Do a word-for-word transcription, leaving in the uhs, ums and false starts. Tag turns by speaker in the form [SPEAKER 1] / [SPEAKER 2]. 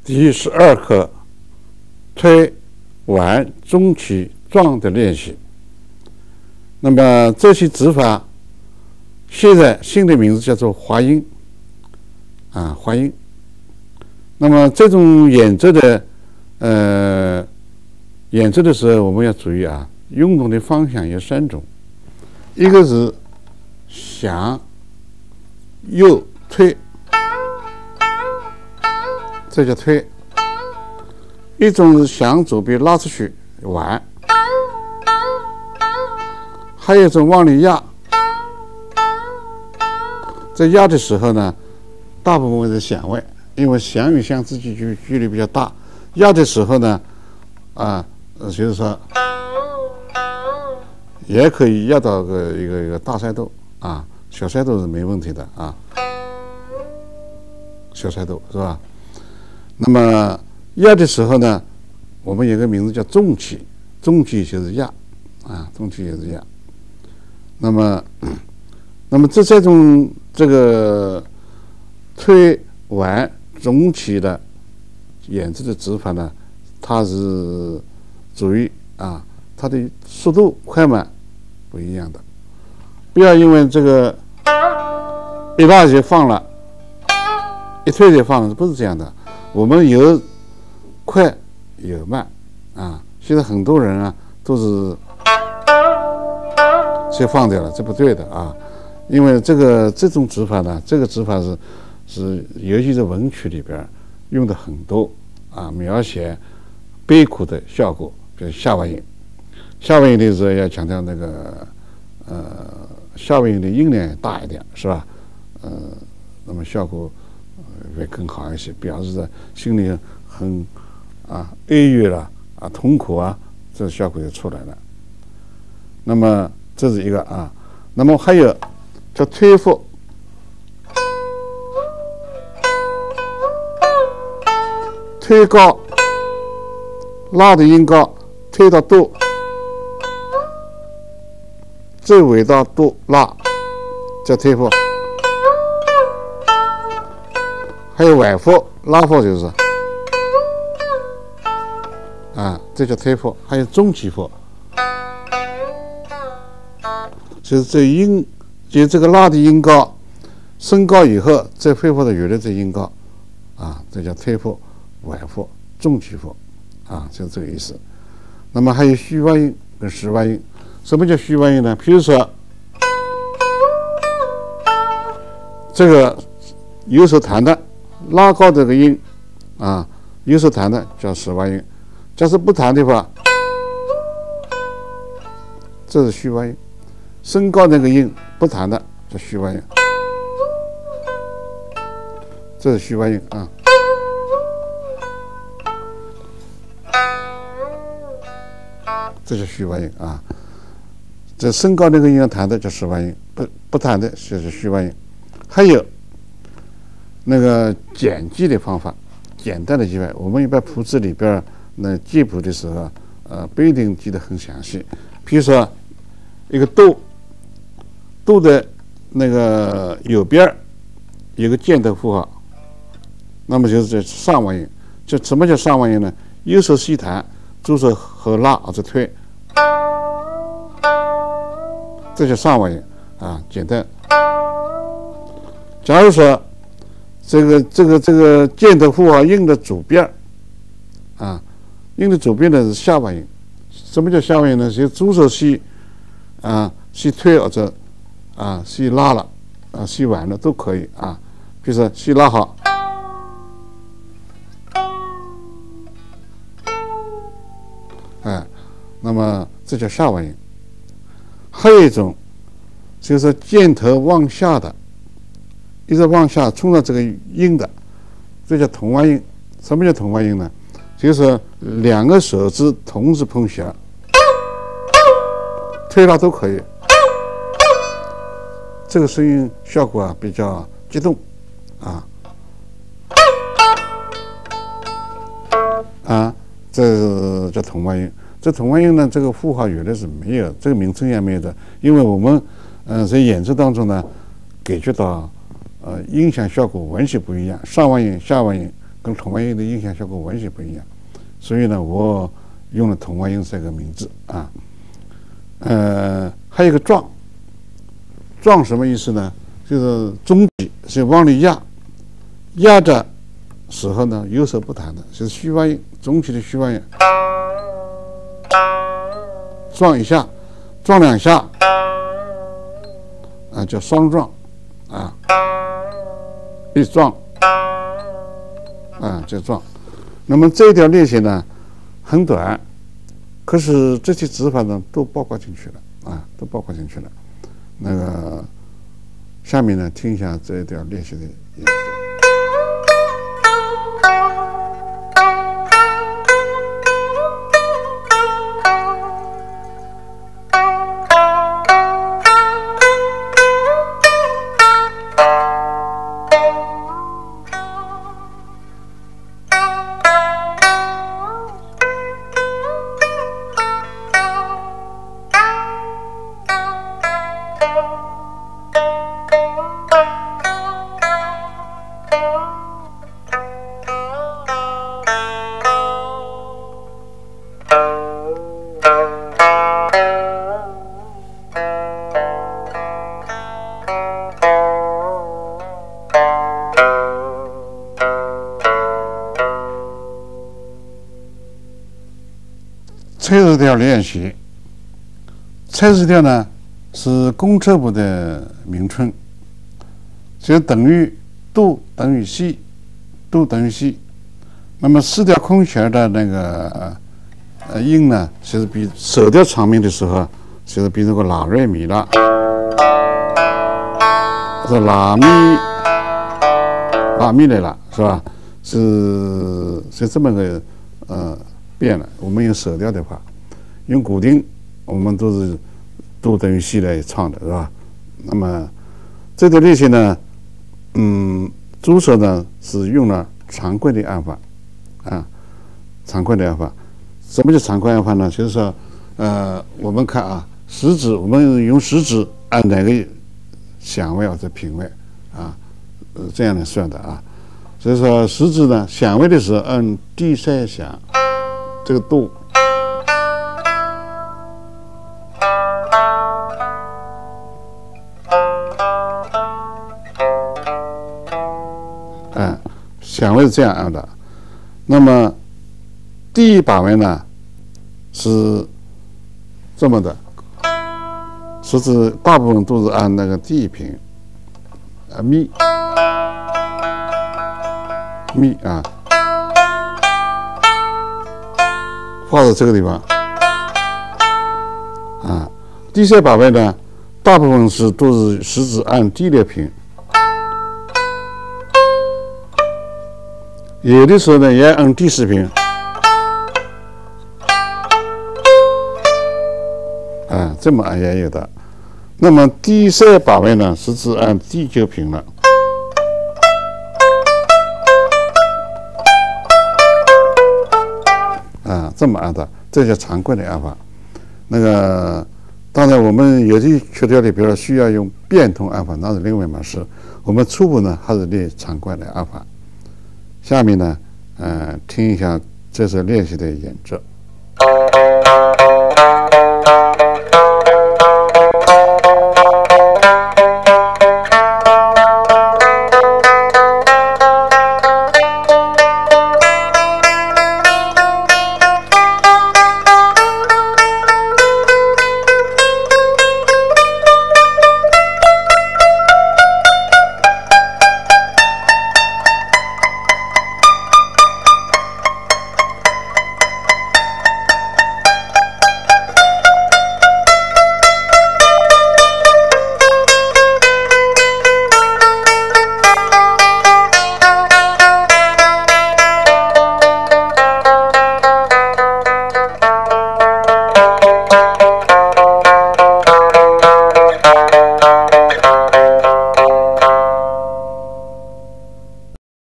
[SPEAKER 1] 第十二课推、完、中起、壮的练习。那么这些指法现在新的名字叫做滑音啊，滑音。那么这种演奏的呃演奏的时候，我们要注意啊，运动的方向有三种，一个是向右推，这叫推；一种是向左边拉出去挽，还有一种往里压。在压的时候呢，大部分是响位，因为响与响之间距距离比较大。压的时候呢，啊，就是说也可以压到个一个一个大塞度啊，小塞度是没问题的啊，小塞度是吧？那么压的时候呢，我们有个名字叫中起，中起就是压啊，中起也是压。那么，那么这这种这个推完中起的演奏的指法呢，它是注意啊，它的速度快慢不一样的，不要因为这个一拉就放了，一推就放了，不是这样的。我们有快有慢啊，现在很多人啊都是先放掉了，这不对的啊，因为这个这种指法呢，这个指法是是尤其是文曲里边用的很多啊，描写悲苦的效果，比如下弯音。下弯音的时候要强调那个呃下弯音的音量大一点，是吧？呃，那么效果会更好一些，表示着心里很啊哀郁了啊痛苦啊，这效果就出来了。那么这是一个啊，那么还有叫推腹，推高，拉的音高，推到度，最尾到度拉，叫推腹。还有挽腹、拉腹就是啊，这叫推腹。还有中起腹，就是这音，就这个拉的音高升高以后，再恢复的原来这音高啊，这叫推腹、挽腹、中起腹啊，就是这个意思。那么还有虚弯音跟实弯音。什么叫虚弯音呢？比如说这个右手弹的拉高这个音啊，右手弹的叫实弯音。假设不弹的话，这是虚弯音。升高那个音不弹的叫虚弯音，这是虚弯音啊。这是虚弯音啊。这升高那个音要弹的叫实弯音，不不弹的就是虚弯音。还有那个简记的方法，简单的记法，我们一般谱子里边那记谱的时候，呃，不一定记得很详细。比如说一个度，度的那个右边有个箭头符号，那么就是这上弯音。这什么叫上弯音呢？右手细弹，左手和拉或者推，这叫上弯音啊，简单。假如说这个这个这个箭头符号印的左边啊，印的左边的是下弯音。什么叫下弯音呢？就左手细啊细推或者啊细拉了啊细挽了都可以啊。比如说细拉好，哎，那么这叫下弯音。还有一种就是箭头往下的，一直往下冲到这个音的，这叫同弯音。什么叫同弯音呢？就是两个手指同时碰弦，推拉都可以。这个声音效果啊比较激动啊啊，这是叫同弯音。这同弯音呢，这个符号原来是没有，这个名称也没有的，因为我们嗯、呃、在演奏当中呢，感觉到呃音响效果完全不一样，上弯音、下弯音跟同外音的音响效果完全不一样，所以呢，我用了同外音这个名字啊。呃，还有一个壮，壮什么意思呢？就是中气是往里压，压的时候呢，有手不弹的，就是虚发音，中气的虚发音，撞一下，撞两下，啊，叫双撞，啊，一撞，啊，叫撞。那么这一条练习呢，很短，可是这些指法呢，都包括进去了，啊，都包括进去了。那个，下面呢，听一下这一条练习的演奏。测试调练习，测试调呢是公测部的名称，就等于度等于西，度等于西。那么四调空弦的那个呃音呢，其实比首调长鸣的时候，其实比这个拉瑞米拉，是拉咪拉咪来了，是吧？是是这么个呃。变了，我们用首调的话，用古丁，我们都是度等于西来唱的，是吧？那么这条练习呢，嗯，主手呢是用了常规的按法，啊，常规的按法。什么叫常规按法呢？就是说，呃，我们看啊，食指，我们用食指按哪个响位或者平位啊，呃，这样来算的啊。所以说，食指呢响位的时候按第三响。这个度，哎，响位是这样按的。那么第一把位呢是这么的，食指大部分都是按那个第一平，啊咪咪啊。画到这个地方，啊，第三把位呢，大部分是都是食指按第六平，有的时候呢也按第四平，啊，这么按也有的。那么第三把位呢，食指按第九平了。啊，这么按的，这叫常规的按法。那个，当然我们有些曲调里，比如说需要用变通按法，那是另外一码事。我们初步呢还是练常规的按法。下面呢，呃，听一下这首练习的演奏。